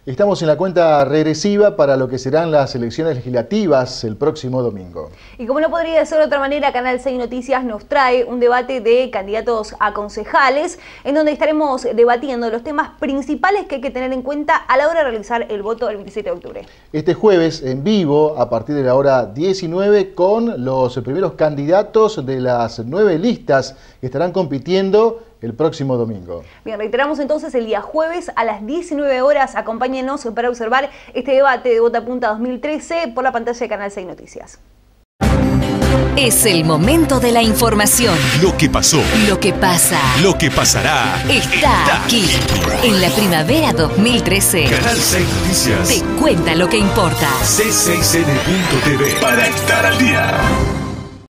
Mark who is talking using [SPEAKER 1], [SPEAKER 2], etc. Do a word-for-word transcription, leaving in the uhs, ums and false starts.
[SPEAKER 1] Estamos en la cuenta regresiva para lo que serán las elecciones legislativas el próximo domingo.
[SPEAKER 2] Y como no podría ser de otra manera, Canal seis Noticias nos trae un debate de candidatos a concejales, en donde estaremos debatiendo los temas principales que hay que tener en cuenta a la hora de realizar el voto del veintisiete de octubre.
[SPEAKER 1] Este jueves, en vivo, a partir de la hora diecinueve, con los primeros candidatos de las nueve listas que estarán compitiendo el próximo domingo.
[SPEAKER 2] Bien, reiteramos entonces el día jueves a las diecinueve horas. Acompáñenos para observar este debate de Votapunta dos mil trece por la pantalla de Canal seis Noticias.
[SPEAKER 3] Es el momento de la información.
[SPEAKER 4] Lo que pasó.
[SPEAKER 3] Lo que pasa.
[SPEAKER 4] Lo que pasará.
[SPEAKER 3] Está,
[SPEAKER 4] Está
[SPEAKER 3] aquí. En la primavera dos mil trece.
[SPEAKER 4] Canal seis Noticias.
[SPEAKER 3] Te cuenta lo que importa.
[SPEAKER 4] C seis N punto T V. Para estar al día.